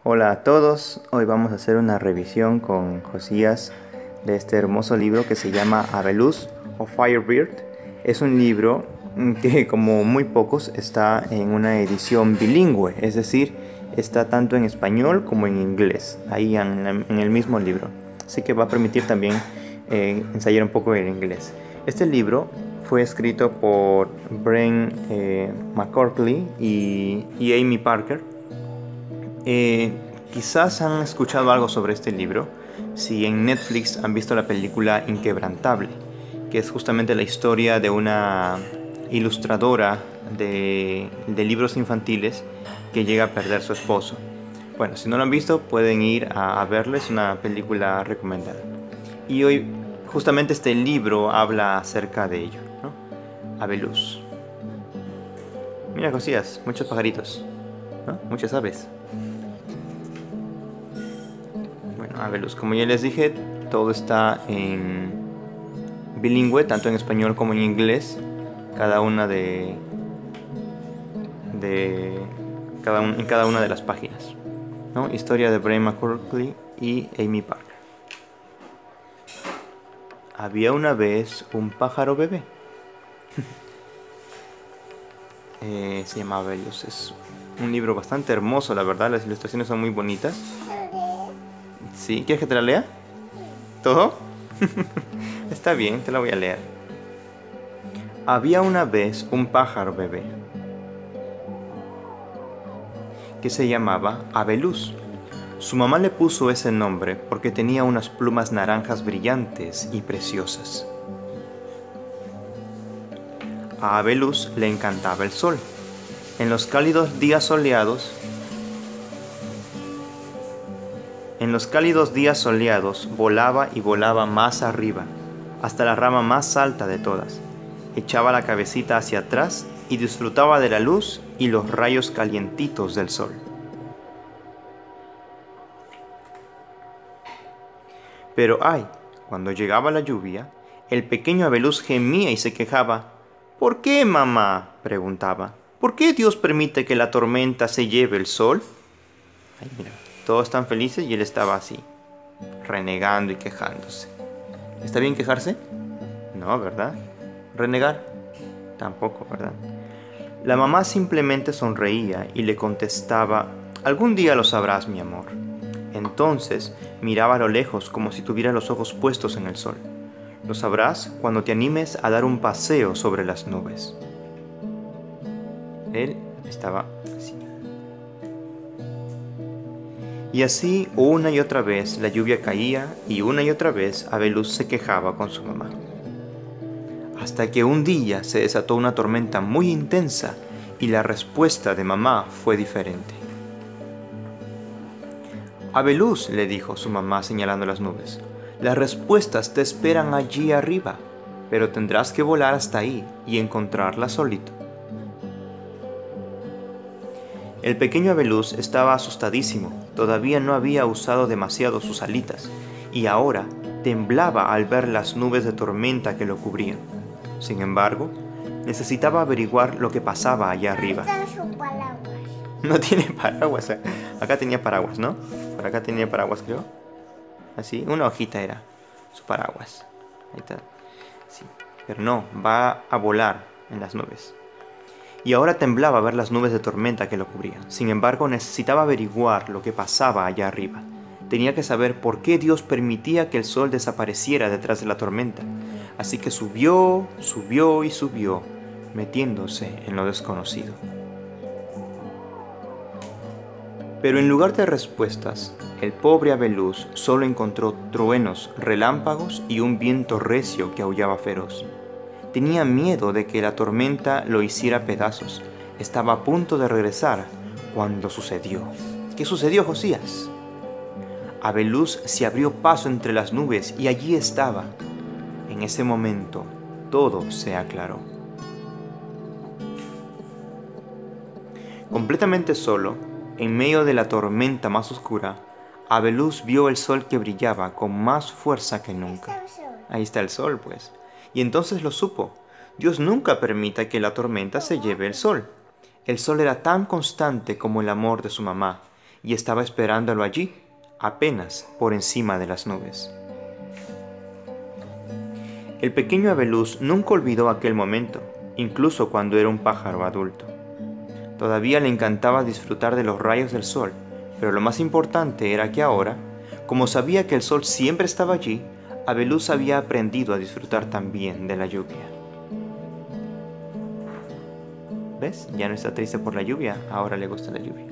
Hola a todos, hoy vamos a hacer una revisión con Josías de este hermoso libro que se llama Abelús o Firebird. Es un libro que, como muy pocos, está en una edición bilingüe, es decir, está tanto en español como en inglés, ahí en el mismo libro. Así que va a permitir también ensayar un poco el inglés. Este libro fue escrito por Brian McCorkle y Amy Parker. Quizás han escuchado algo sobre este libro si en Netflix han visto la película Inquebrantable, que es justamente la historia de una ilustradora de libros infantiles que llega a perder a su esposo. Bueno, si no lo han visto pueden ir a verlo, es una película recomendada. Y hoy justamente este libro habla acerca de ello, ¿no? Abelús. Mira, Josías, muchos pajaritos, ¿no? Muchas aves. Bueno, Abelús, como ya les dije, todo está en bilingüe, tanto en español como en inglés. Cada una en cada una de las páginas, ¿no? Historia de Brian McCorkle y Amy Parker. Había una vez un pájaro bebé. Se llama Abelús. Es un libro bastante hermoso, la verdad. Las ilustraciones son muy bonitas. ¿Sí? ¿Quieres que te la lea? ¿Todo? Está bien, te la voy a leer. Había una vez un pájaro bebé que se llamaba Abelús. Su mamá le puso ese nombre porque tenía unas plumas naranjas brillantes y preciosas. A Abelús le encantaba el sol. En los cálidos días soleados, volaba y volaba más arriba, hasta la rama más alta de todas. Echaba la cabecita hacia atrás y disfrutaba de la luz y los rayos calientitos del sol. Pero ay, cuando llegaba la lluvia, el pequeño Abelús gemía y se quejaba. ¿Por qué, mamá?, preguntaba. ¿Por qué Dios permite que la tormenta se lleve el sol? Ay, mira, todos están felices y él estaba así, renegando y quejándose. ¿Está bien quejarse? No, ¿verdad? ¿Renegar? Tampoco, ¿verdad? La mamá simplemente sonreía y le contestaba, algún día lo sabrás, mi amor. Entonces miraba a lo lejos como si tuviera los ojos puestos en el sol. Lo sabrás cuando te animes a dar un paseo sobre las nubes. Él estaba así. Y así una y otra vez la lluvia caía y una y otra vez Abelús se quejaba con su mamá. Hasta que un día se desató una tormenta muy intensa y la respuesta de mamá fue diferente. Abelús, le dijo su mamá señalando las nubes, las respuestas te esperan allí arriba, pero tendrás que volar hasta ahí y encontrarlas solito. El pequeño Abelús estaba asustadísimo, todavía no había usado demasiado sus alitas, y ahora temblaba al ver las nubes de tormenta que lo cubrían. Sin embargo, necesitaba averiguar lo que pasaba allá arriba. No tiene paraguas. Acá tenía paraguas, ¿no? Por acá tenía paraguas, creo. Así, una hojita era su paraguas. Ahí está. Sí. Pero no, va a volar en las nubes. Y ahora temblaba ver las nubes de tormenta que lo cubrían. Sin embargo, necesitaba averiguar lo que pasaba allá arriba. Tenía que saber por qué Dios permitía que el sol desapareciera detrás de la tormenta. Así que subió, subió y subió, metiéndose en lo desconocido. Pero en lugar de respuestas, el pobre Abelús solo encontró truenos, relámpagos y un viento recio que aullaba feroz. Tenía miedo de que la tormenta lo hiciera pedazos. Estaba a punto de regresar cuando sucedió. ¿Qué sucedió, Josías? Abelús se abrió paso entre las nubes y allí estaba. En ese momento, todo se aclaró. Completamente solo, en medio de la tormenta más oscura, Abelús vio el sol que brillaba con más fuerza que nunca. Ahí está el sol, pues. Y entonces lo supo. Dios nunca permite que la tormenta se lleve el sol. El sol era tan constante como el amor de su mamá, y estaba esperándolo allí, apenas por encima de las nubes. El pequeño Abelús nunca olvidó aquel momento, incluso cuando era un pájaro adulto. Todavía le encantaba disfrutar de los rayos del sol, pero lo más importante era que ahora, como sabía que el sol siempre estaba allí, Abelús había aprendido a disfrutar también de la lluvia. ¿Ves? Ya no está triste por la lluvia, ahora le gusta la lluvia.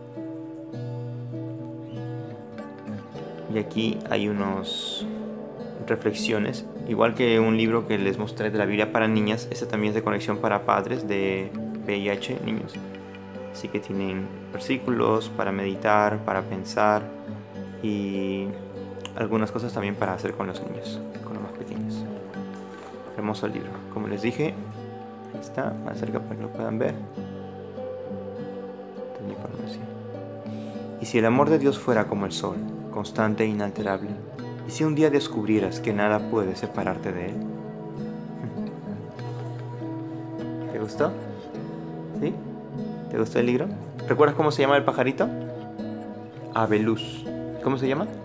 Y aquí hay unas reflexiones, igual que un libro que les mostré de la Biblia para niñas. Este también es de conexión para padres de VIH, niños. Así que tienen versículos para meditar, para pensar y algunas cosas también para hacer con los niños, con los más pequeños. Hermoso libro. Como les dije, ahí está, más cerca para que lo puedan ver. Toda la información. Y si el amor de Dios fuera como el sol, constante e inalterable, y si un día descubrieras que nada puede separarte de él. ¿Te gustó? ¿Sí? ¿Te gustó el libro? ¿Recuerdas cómo se llama el pajarito? Abelús. ¿Cómo se llama?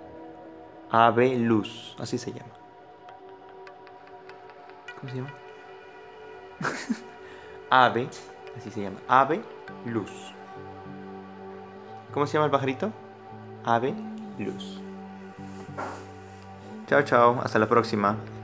Abelús. Así se llama. ¿Cómo se llama? Ave. Así se llama. Abelús. ¿Cómo se llama el pajarito? Abelús. Chao, chao. Hasta la próxima.